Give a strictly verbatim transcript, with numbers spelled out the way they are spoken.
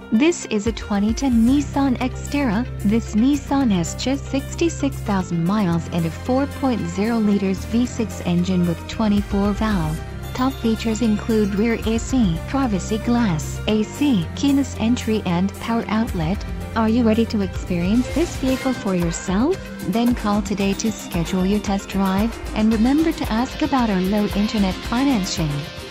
This is a twenty ten Nissan Xterra. This Nissan has just sixty-six thousand miles and a four point oh liters V six engine with twenty-four valve. Top features include rear A C, privacy glass, A C, keyless entry and power outlet. Are you ready to experience this vehicle for yourself? Then call today to schedule your test drive, and remember to ask about our low internet financing.